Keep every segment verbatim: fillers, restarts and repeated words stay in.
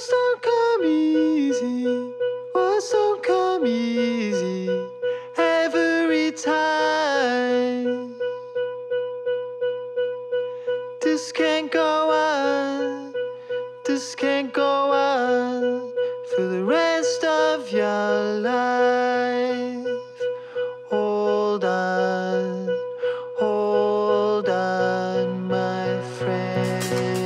Words don't come easy. Words don't come easy every time. This can't go on. This can't go on for the rest of your life. Hold on, hold on, my friend.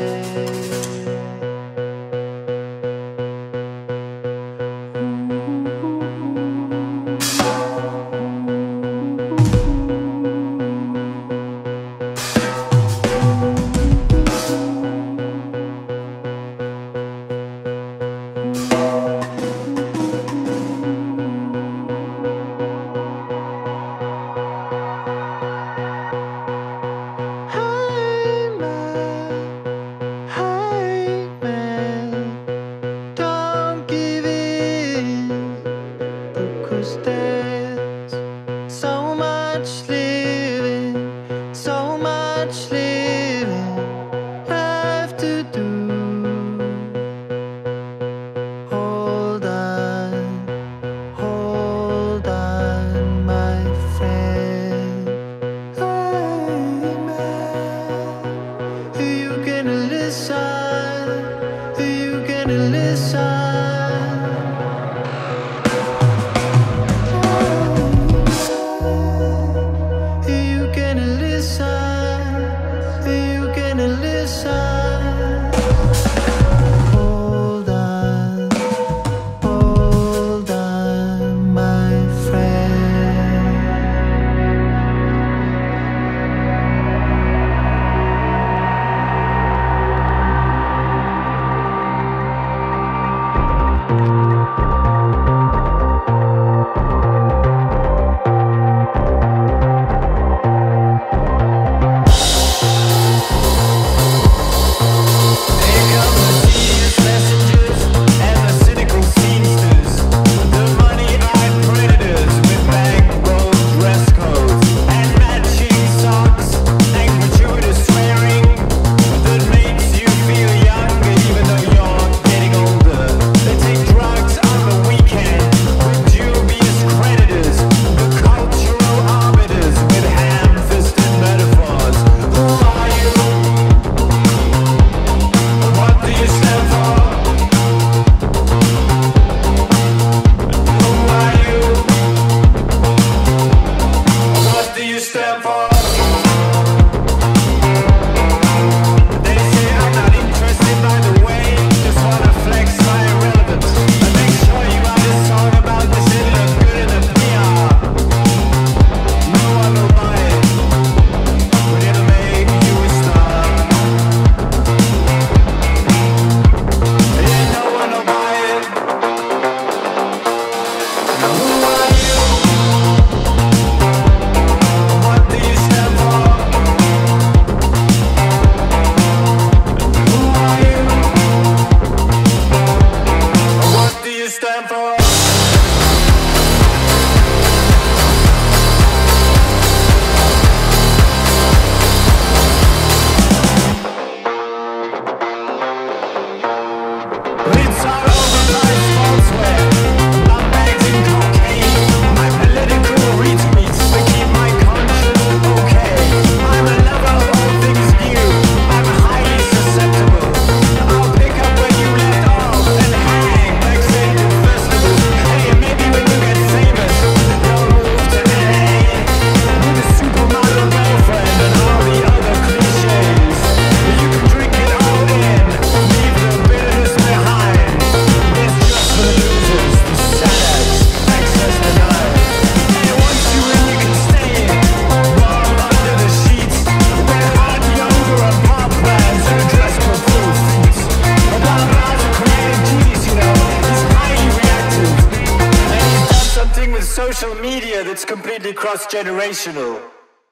Social media that's completely cross-generational.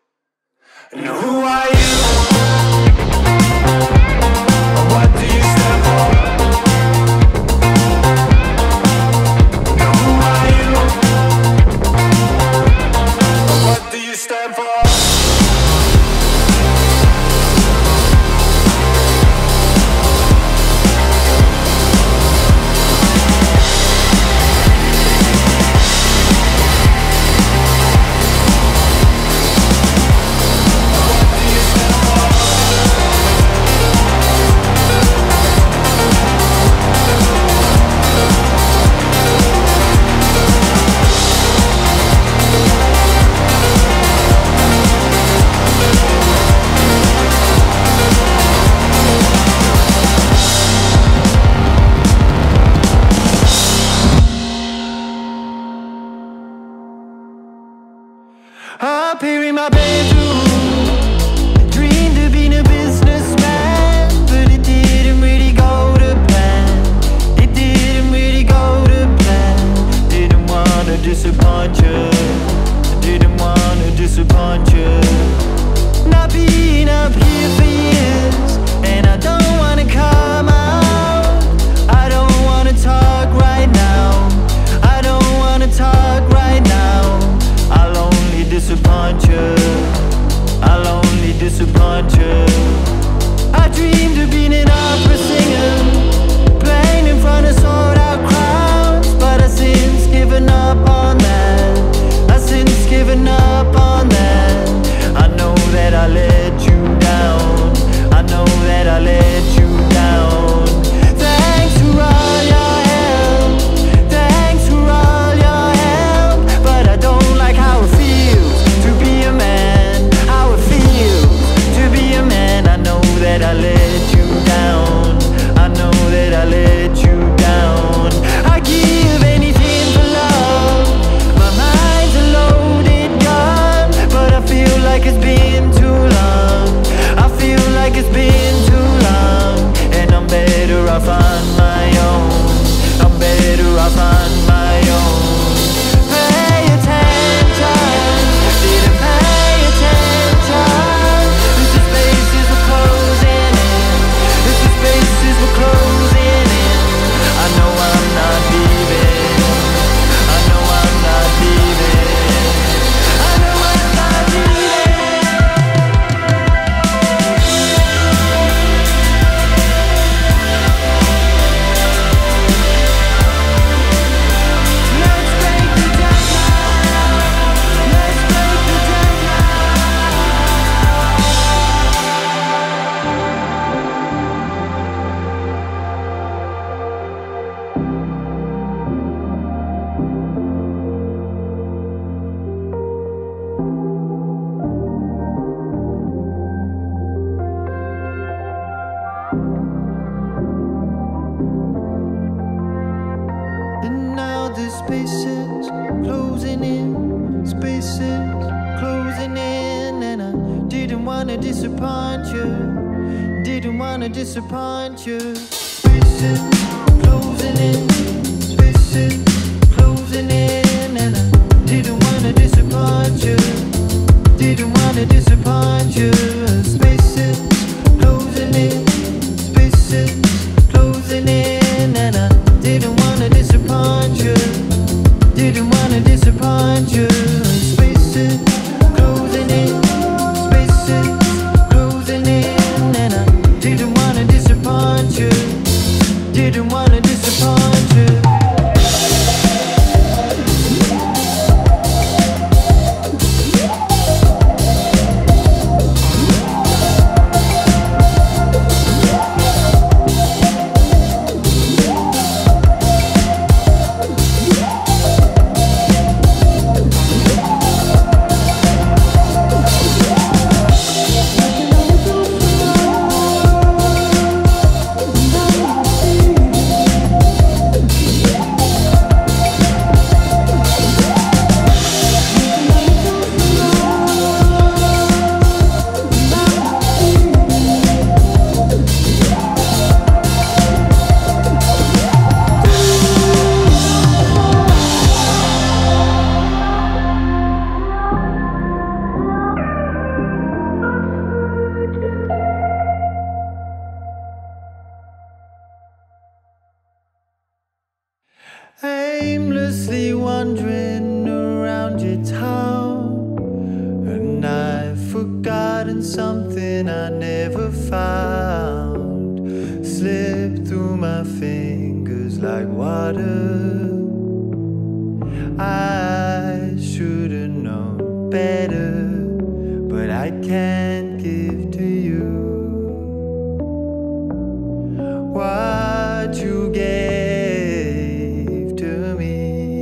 And who are you? What do you stand for? And who are you? What do you stand for? I've been through. I dreamed of being a businessman, but it didn't really go to plan. It didn't really go to plan. Didn't wanna disappoint you. Didn't wanna disappoint you. Not being up here for years, and I don't wanna come out. I don't wanna talk right now. I don't wanna talk right now. I'll only disappoint you. I'll only disappoint you. I dreamed of being an opera singer, playing in front of sold out crowds, but I've since given up on that. I've since given up on that. I know that I let you down. I know that I let you down. Thanks for all your help. Thanks for all your help. But I don't like how it feels to be a man. How it feels to be a man. I know that I let you down. I know that I let you down. I give anything for love. My mind's a loaded gun, but I feel like it's been too long. I feel like it's been too long, and I'm better off on my own. I'm better off on my own. Pay attention, didn't pay attention. It's the spaces we're closing in. It's the spaces we're closing in. I know I'm not leaving. I know I'm not leaving. I know I'm not leaving. Let's break the deadline. Let's break the deadline. And now the spaces closing in, spaces closing in, and I didn't wanna disappoint you, didn't wanna disappoint you. Spaces closing in, spaces closing in, and I didn't wanna disappoint you, didn't wanna disappoint you. Spaces closing in, spaces closing in, and I didn't wanna disappoint you, didn't wanna disappoint you. Spaces closing in, spaces closing in, and I didn't wanna disappoint you, didn't wanna disappoint you. Aimlessly wandering around your town, and I've forgotten something I never found. Slipped through my fingers like water. I should've known better, but I can't give to you what you gave to me.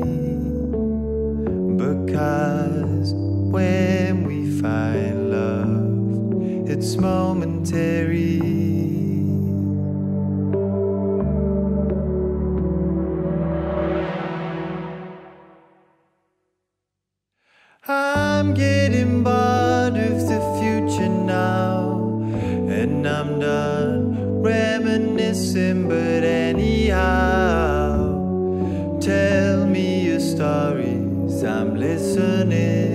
Because when we find love, it's momentary. I'm getting by but anyhow, tell me your stories, I'm listening.